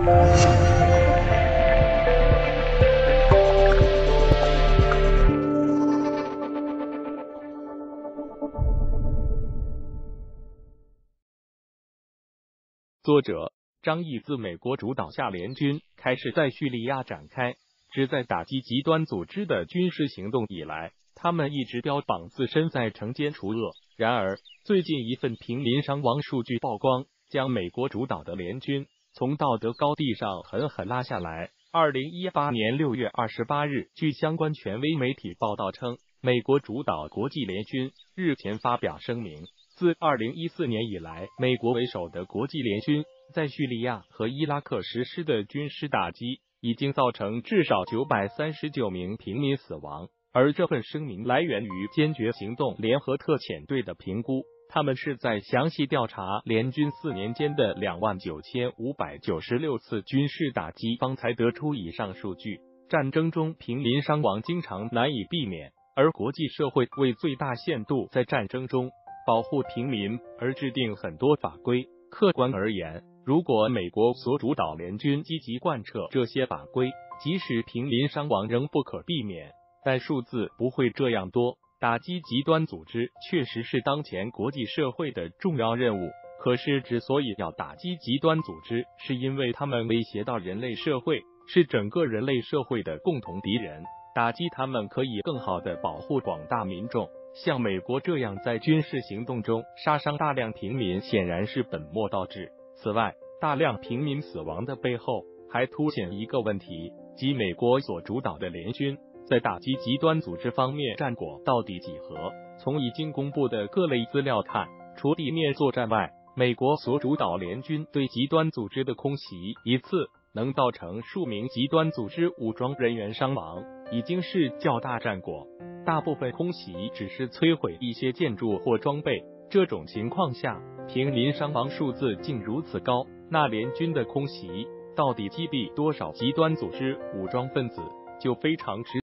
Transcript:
作者张毅自美国主导下联军开始在叙利亚展开旨在打击极端组织的军事行动以来，他们一直标榜自身在惩奸除恶。然而，最近一份平民伤亡数据曝光，将美国主导的联军从道德高地上狠狠拉下来。2018年6月28日，据相关权威媒体报道称，美国主导国际联军日前发表声明，自2014年以来，美国为首的国际联军在叙利亚和伊拉克实施的军事打击，已经造成至少939名平民死亡。而这份声明来源于坚决行动联合特遣队的评估，他们是在详细调查联军4年间的29596次军事打击方才得出以上数据。战争中平民伤亡经常难以避免，而国际社会为最大限度在战争中保护平民而制定很多法规。客观而言，如果美国所主导联军积极贯彻这些法规，即使平民伤亡仍不可避免，但数字不会这样多。打击极端组织确实是当前国际社会的重要任务，可是之所以要打击极端组织，是因为他们威胁到人类社会，是整个人类社会的共同敌人。打击他们可以更好地保护广大民众，像美国这样在军事行动中杀伤大量平民，显然是本末倒置。此外，大量平民死亡的背后还凸显一个问题，即美国所主导的联军在打击极端组织方面战果到底几何？从已经公布的各类资料看，除地面作战外，美国所主导联军对极端组织的空袭一次能造成数名极端组织武装人员伤亡，已经是较大战果。大部分空袭只是摧毁一些建筑或装备，这种情况下，平民伤亡数字竟如此高，那联军的空袭到底击毙多少极端组织武装分子，就非常值